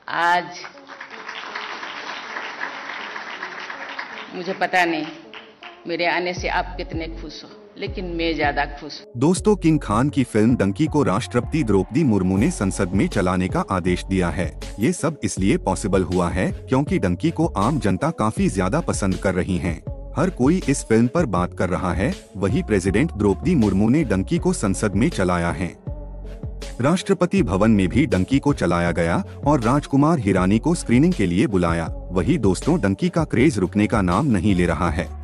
आज मुझे पता नहीं मेरे आने से आप कितने खुश हो, लेकिन मैं ज्यादा खुश हूँ। दोस्तों, किंग खान की फिल्म डंकी को राष्ट्रपति द्रौपदी मुर्मू ने संसद में चलाने का आदेश दिया है। ये सब इसलिए पॉसिबल हुआ है क्योंकि डंकी को आम जनता काफी ज्यादा पसंद कर रही है। हर कोई इस फिल्म पर बात कर रहा है। वही प्रेसिडेंट द्रौपदी मुर्मू ने डंकी को संसद में चलाया है। राष्ट्रपति भवन में भी डंकी को चलाया गया और राजकुमार हिरानी को स्क्रीनिंग के लिए बुलाया। वही दोस्तों, डंकी का क्रेज रुकने का नाम नहीं ले रहा है।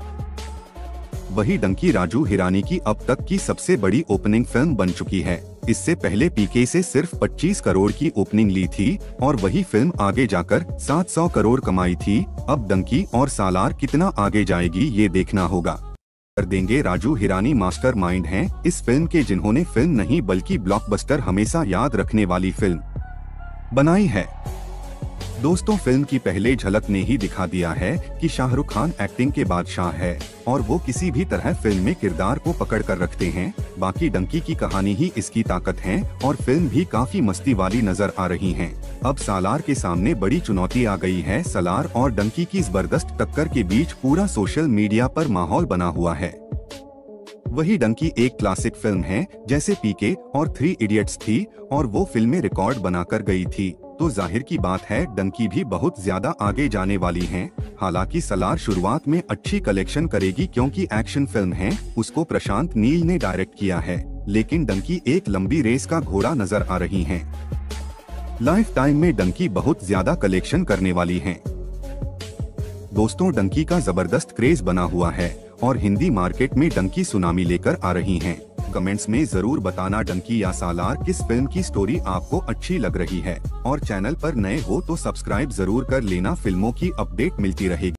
वही डंकी राजू हिरानी की अब तक की सबसे बड़ी ओपनिंग फिल्म बन चुकी है। इससे पहले पीके से सिर्फ 25 करोड़ की ओपनिंग ली थी और वही फिल्म आगे जाकर 700 करोड़ कमाई थी। अब डंकी और सालार कितना आगे जाएगी ये देखना होगा। कर देंगे राजू हिरानी मास्टरमाइंड हैं इस फिल्म के, जिन्होंने फिल्म नहीं बल्कि ब्लॉकबस्टर हमेशा याद रखने वाली फिल्म बनाई है। दोस्तों, फिल्म की पहले झलक ने ही दिखा दिया है कि शाहरुख खान एक्टिंग के बादशाह है और वो किसी भी तरह फिल्म में किरदार को पकड़ कर रखते हैं। बाकी डंकी की कहानी ही इसकी ताकत है और फिल्म भी काफी मस्ती वाली नजर आ रही है। अब सालार के सामने बड़ी चुनौती आ गई है। सालार और डंकी की जबरदस्त टक्कर के बीच पूरा सोशल मीडिया पर माहौल बना हुआ है। वही डंकी एक क्लासिक फिल्म है, जैसे पीके और 3 इडियट्स थी और वो फिल्में रिकॉर्ड बनाकर गई थी। तो जाहिर की बात है डंकी भी बहुत ज्यादा आगे जाने वाली है। हालांकि सालार शुरुआत में अच्छी कलेक्शन करेगी क्योंकि एक्शन फिल्म है, उसको प्रशांत नील ने डायरेक्ट किया है। लेकिन डंकी एक लंबी रेस का घोड़ा नजर आ रही है। लाइफ टाइम में डंकी बहुत ज्यादा कलेक्शन करने वाली है। दोस्तों, डंकी का जबरदस्त क्रेज बना हुआ है और हिंदी मार्केट में डंकी सुनामी लेकर आ रही है। कमेंट्स में जरूर बताना डंकी या सालार किस फिल्म की स्टोरी आपको अच्छी लग रही है और चैनल पर नए हो तो सब्सक्राइब जरूर कर लेना। फिल्मों की अपडेट मिलती रहेगी।